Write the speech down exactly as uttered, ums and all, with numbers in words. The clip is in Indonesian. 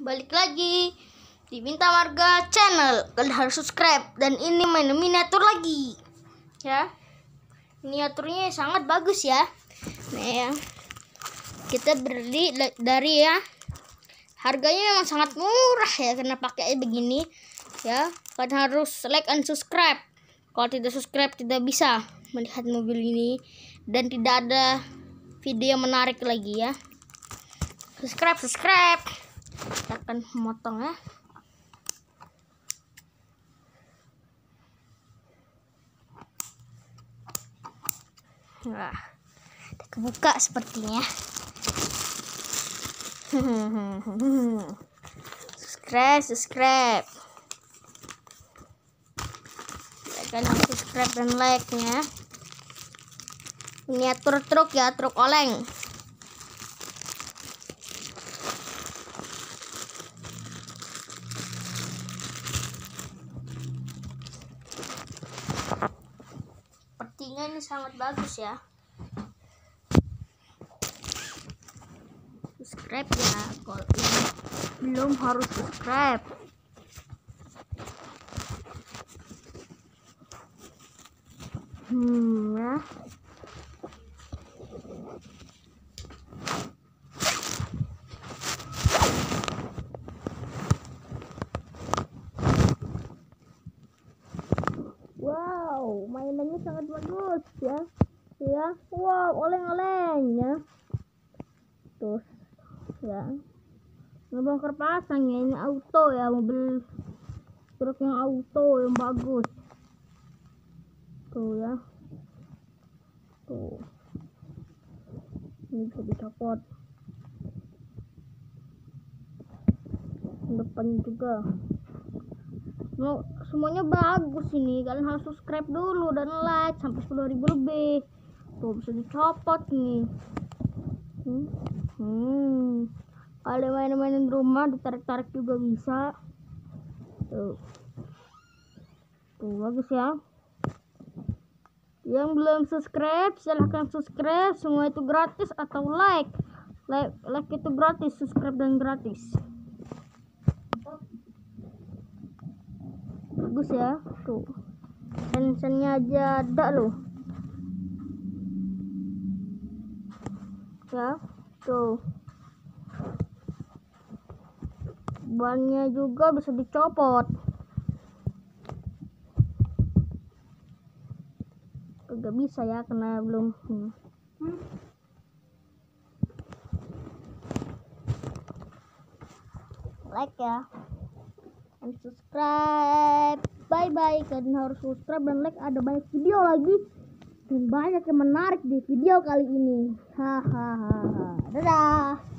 balik lagi di Bintang Marga Channel. Kalian harus subscribe. Dan ini main miniatur lagi ya. Miniaturnya sangat bagus ya. Nah ya, kita beli dari ya, harganya memang sangat murah ya, karena pakai begini ya. Kalian harus like and subscribe. Kalau tidak subscribe tidak bisa melihat mobil ini, dan tidak ada video menarik lagi ya. Subscribe, subscribe. Kita akan memotong ya. Nah, kebuka sepertinya. Subscribe, subscribe. Tekan subscribe dan like-nya. Miniatur truk ya, truk oleng. Sepertinya ini sangat bagus ya. Subscribe ya, kalau belum harus subscribe. Hmm ya. Wow, mainannya sangat bagus ya. Ya, wow, oleng-olengnya. Terus ya, ngebongkar pasang ya, ini auto ya, mobil truk yang auto yang bagus. Tuh ya. Tuh. Ini bisa dicopot. Depan juga. Mau semuanya bagus ini. Kalian harus subscribe dulu dan like sampai sepuluh ribu lebih. Tuh bisa dicopot nih. Hmm. Hmm. Kalau main-mainin rumah ditarik-tarik juga bisa. Tuh. Tuh bagus ya. Yang belum subscribe silahkan subscribe, semua itu gratis, atau like. Like like itu gratis, subscribe dan gratis. Bagus ya. Tuh. Sen-sennya aja ada loh. Ya, tuh. Bannya juga bisa dicopot. Gak bisa ya, karena belum hmm. Hmm. Like ya dan subscribe. Bye bye. Kalian harus subscribe dan like, ada banyak video lagi dan banyak yang menarik di video kali ini. Hahaha. Dadah.